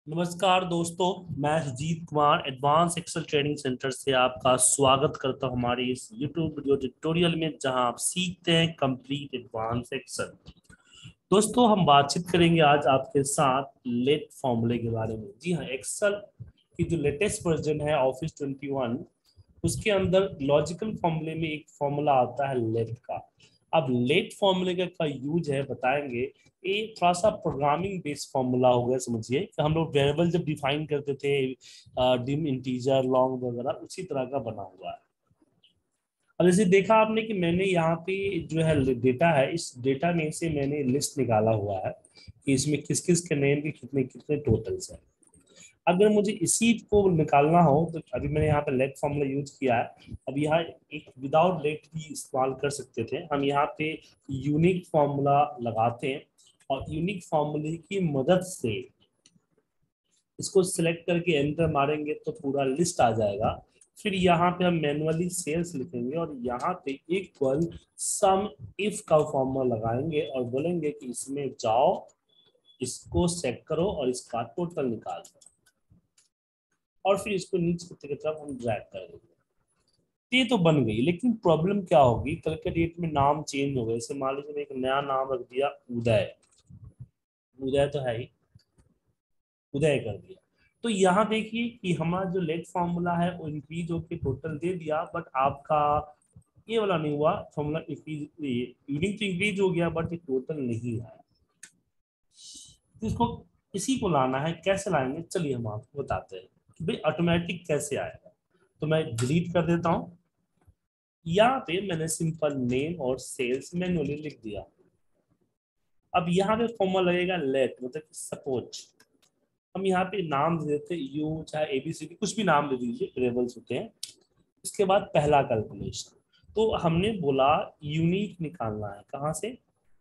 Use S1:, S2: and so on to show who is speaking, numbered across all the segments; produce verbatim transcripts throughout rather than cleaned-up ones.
S1: नमस्कार दोस्तों, मैं Sujeet Kumar advance Excel training centre से आपका स्वागत करता हूं हमारे इस यूट्यूब वीडियो ट्यूटोरियल में, जहां आप सीखते हैं कंप्लीट एडवांस एक्सेल। दोस्तों, हम बातचीत करेंगे आज आपके साथ लेट फॉर्मूले के बारे में। जी हाँ, एक्सेल की जो लेटेस्ट वर्जन है ऑफिस ट्वेंटी वन, उसके अंदर लॉजिकल फॉर्मूले में एक फॉर्मूला आता है लेट का। अब लेट फॉर्मूले का, का यूज है बताएंगे। ये थोड़ा सा प्रोग्रामिंग बेस्ड फॉर्मूला हो गया, समझिए कि हम लोग वेरिएबल जब डिफाइन करते थे, डिम इंटीजर लॉन्ग वगैरह, उसी तरह का बना हुआ है। अब जैसे देखा आपने कि मैंने यहाँ पे जो है डेटा है, इस डेटा में से मैंने लिस्ट निकाला हुआ है कि इसमें किस किस के नेम के कितने कितने टोटल्स हैं। अगर मुझे इसी को निकालना हो तो अभी मैंने यहाँ पे लेट फॉर्मूला यूज किया है। अब यहाँ एक विदाउट लेट भी इस्तेमाल कर सकते थे हम। यहाँ पे यूनिक फॉर्मूला लगाते हैं और यूनिक फॉर्मूले की मदद से इसको सिलेक्ट करके एंटर मारेंगे तो पूरा लिस्ट आ जाएगा। फिर यहाँ पे हम मैनुअली सेल्स लिखेंगे और यहाँ पे इक्वल सम इफ का फॉर्मूला लगाएंगे और बोलेंगे कि इसमें जाओ, इसको सेट करो और इसका टोटल निकाल दो, और फिर इसको नीचे की तरफ हम ड्रैग कर देंगे। ये तो बन गई, लेकिन प्रॉब्लम क्या होगी, कल के डेट में नाम चेंज हो गए। जैसे मान लीजिए मैं एक नया नाम रख दिया उदय। उदय तो है ही, उदय कर दिया। तो यहाँ देखिए कि हमारा जो लेट फॉर्मूला है वो इंक्रीज होके टोटल दे दिया, बट आपका ये वाला नहीं हुआ फॉर्मूला। यूनिक तो इंक्रीज हो गया बट ये टोटल नहीं आया। तो इसको इसी को लाना है, कैसे लाएंगे चलिए हम आपको बताते हैं कि भाई ऑटोमेटिक कैसे आएगा। तो मैं डिलीट कर देता हूँ। यहाँ पे मैंने सिंपल नेम और सेल्स मैन्युअली लिख दिया। अब यहाँ पे फॉर्मूला लगेगा लेट, मतलब सपोज हम यहाँ पे नाम दे देते यू, चाहे एबीसीडी कुछ भी नाम दे दीजिए, वेरिएबल्स होते हैं। उसके बाद पहला कैलकुलेशन, तो हमने बोला यूनिक निकालना है। कहाँ से?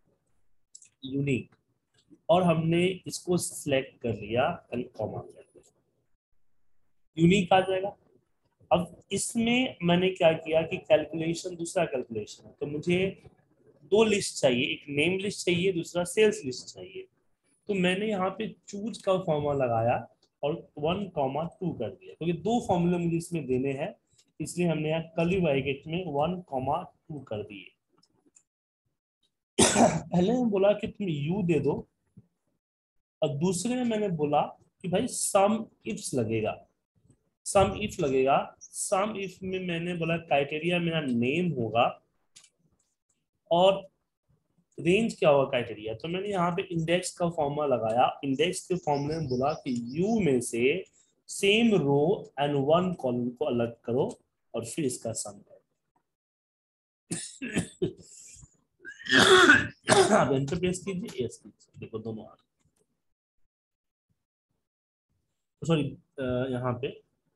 S1: यूनिक। और हमने इसको सिलेक्ट कर लिया, कॉमा यूनिक आ जाएगा। अब इसमें मैंने क्या किया कि कैलकुलेशन दूसरा कैलकुलेशन है, तो मुझे दो लिस्ट चाहिए, एक नेम लिस्ट चाहिए, दूसरा सेल्स लिस्ट चाहिए। तो मैंने यहाँ पे चूज का फॉर्मूला लगाया और वन कॉमा टू कर दिया, क्योंकि दो फॉर्मूले मुझे इसमें देने हैं, इसलिए हमने यहाँ कर्ली ब्रैकेट में वन कॉमा टू कर दिए। पहले मैं बोला कि तुम यू दे दो, और दूसरे में मैंने बोला कि भाई सम इफ्स लगेगा। सम इफ लगेगा। सम इफ में मैंने बोला क्राइटेरिया मेरा नेम होगा और रेंज क्या होगा क्राइटेरिया। तो मैंने यहाँ पे इंडेक्स का फॉर्मूला लगाया। इंडेक्स के फॉर्मूले में बोला कि यू में से same row and one column को अलग करो और फिर इसका सम करो। अब एंटर प्रेस कीजिए, एस कीजिए, देखो दोनों आ गए। सॉरी, यहाँ पे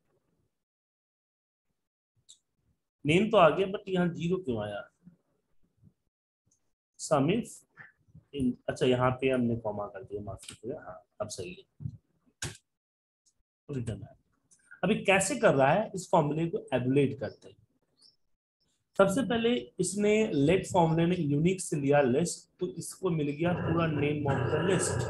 S1: नेम तो आ गया बट यहाँ जीरो क्यों आया? सम इफ इन, अच्छा यहाँ पे हमने कॉमा कर दिया, माफ कीजिएगा। हाँ, अब सही है, रिटर्न है। अभी कैसे कर रहा है, इस फॉर्मूले को एबुलेट करते हैं। सबसे पहले इसने लेट फॉर्मूले ने यूनिक से लिया लिस्ट, तो इसको मिल गया पूरा नेम ऑफ द लिस्ट।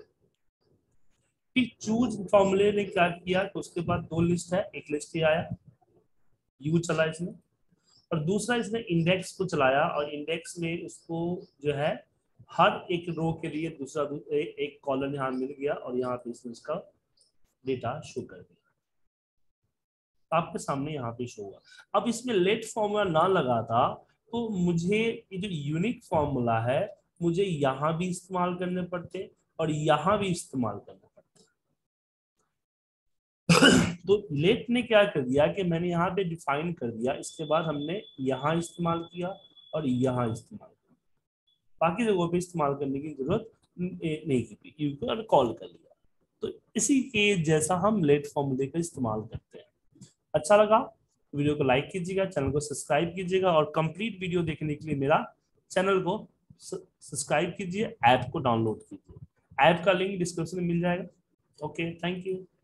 S1: फिर चूज फॉर्मूले ने क्या किया तो उसके बाद दो लिस्ट है, एक लिस्ट ही आया, यू चला इसने, और दूसरा इसने इंडेक्स को चलाया और इंडेक्स में उसको जो है हर एक रो के लिए दूसरा दू, ए, एक कॉलम यहाँ मिल गया और यहाँ पे इसने उसका डेटा शो कर दिया। आपके सामने यहाँ पे शो हुआ। अब इसमें लेट फॉर्मूला ना लगा था तो मुझे ये जो यूनिक फॉर्मूला है, मुझे यहाँ भी इस्तेमाल करने पड़ते और यहाँ भी इस्तेमाल करने पड़ते। तो लेट ने क्या कर दिया कि मैंने यहाँ पे डिफाइन कर दिया, इसके बाद हमने यहाँ इस्तेमाल किया और यहाँ इस्तेमाल किया, बाकी जगहों पे इस्तेमाल करने की जरूरत नहीं की, यू को कॉल कर लिया। तो इसी के जैसा हम लेट फॉर्मूले का इस्तेमाल करते हैं। अच्छा लगा, वीडियो को लाइक कीजिएगा, चैनल को सब्सक्राइब कीजिएगा और कंप्लीट वीडियो देखने के लिए मेरा चैनल को सब्सक्राइब कीजिए, ऐप को डाउनलोड कीजिए। ऐप का लिंक डिस्क्रिप्शन में मिल जाएगा। Okay, thank you.